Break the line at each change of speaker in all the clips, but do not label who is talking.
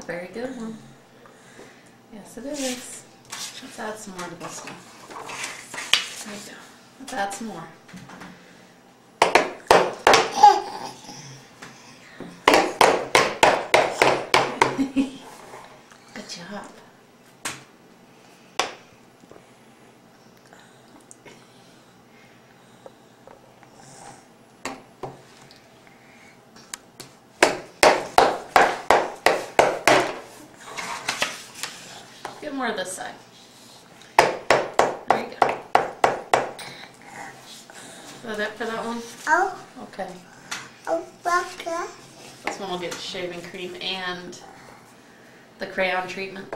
A very good one. Yes, it is. Let's add some more to this one. There you go. Let's add some more. Good job. Get more of this side. There you go. Is that it for that one?
Oh.
Okay.
Oh, okay.
This one will get shaving cream and the crayon treatment.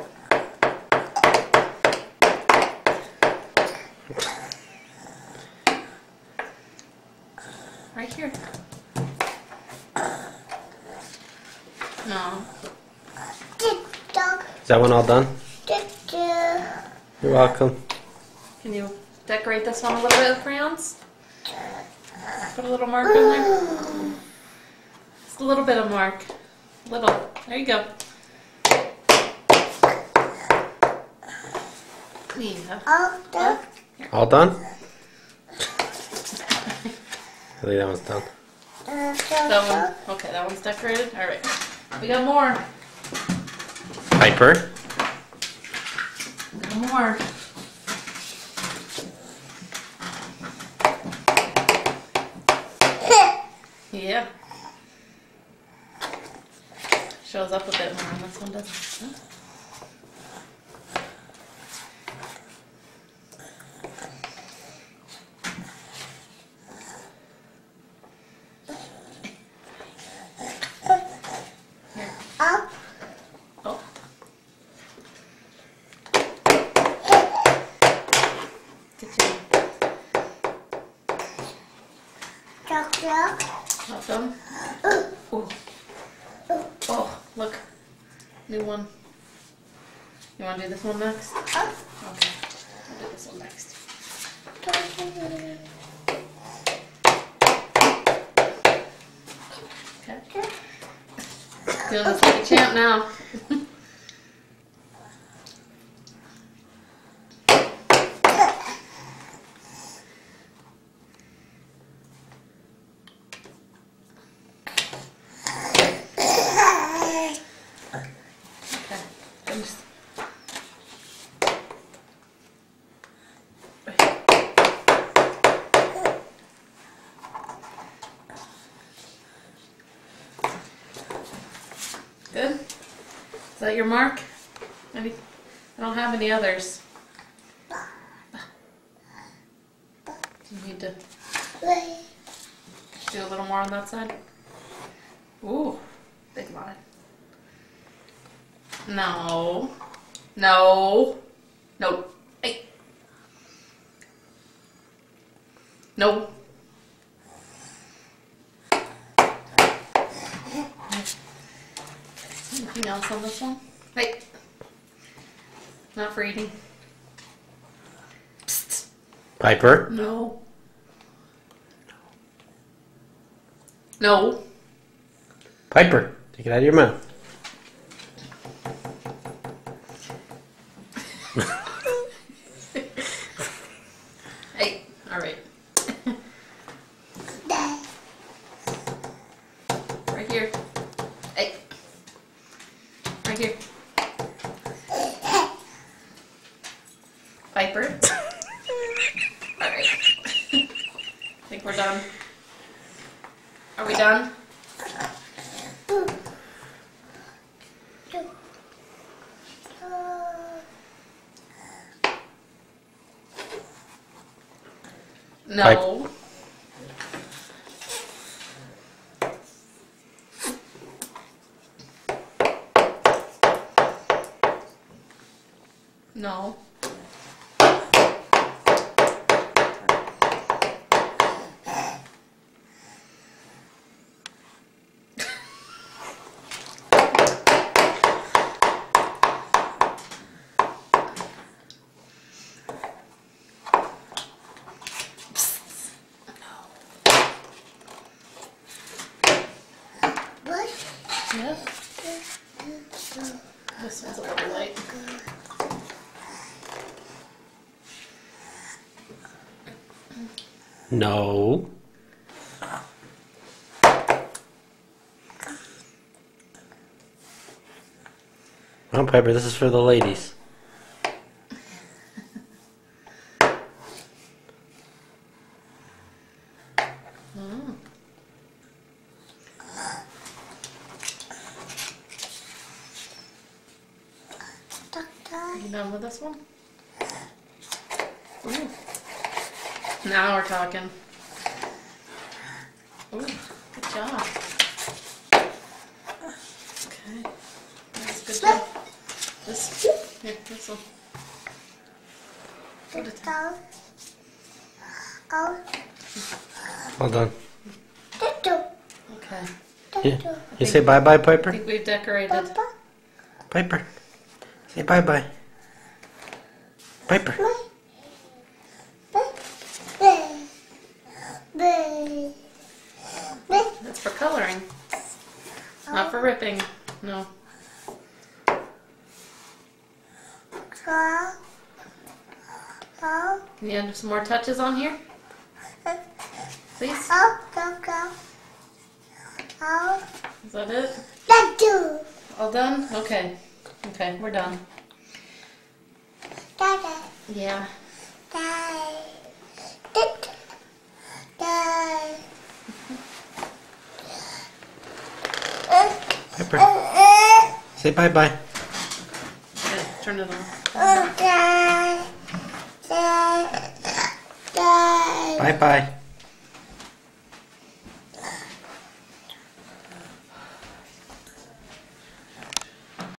Right here. No.
Is that one all done? You're welcome.
Can you decorate this one a little bit with crayons? Put a little mark on there. Just a little bit of mark. Little. There you go. Yeah.
All done? I think that one's done.
That one. Okay, that one's decorated. All right. We got more.
Piper.
Got more. Yeah. Shows up a bit more on this one, doesn't it?
Up.
Oh. Good job.
Chocolate.
Welcome. Ooh. Oh, look. New one. You want to do this one next? Okay. I'll do this one next. Okay. Doing this like a champ now. Good? Is that your mark? Any? I don't have any others. You need to do a little more on that side. Ooh, big line. No. No. No. Hey. No. Anything else on this one? Hey. Not for eating. Psst.
Piper.
No. No.
Piper. Take it out of your mouth.
Hey. All right. Right here. Hey. Right here. Piper. All right. Think we're done. Are we done? No. No.
What?
Yes. This one's a little light.
No. Well, Piper, this is for the ladies.
Oh. You done with this one? Ooh. Now we're talking. Ooh, good job. Okay. That's a good job. This, here, this one. Put it down.
Well done.
Okay.
You say bye-bye,
I
Piper?
think we've decorated.
Piper. Say bye-bye. Piper.
That's for coloring. Not for ripping. No. Can you add some more touches on here? Please? Is that it? All done? Okay. Okay, we're done. Yeah.
Piper. Say bye-bye.
Okay, turn it on.
Bye-bye.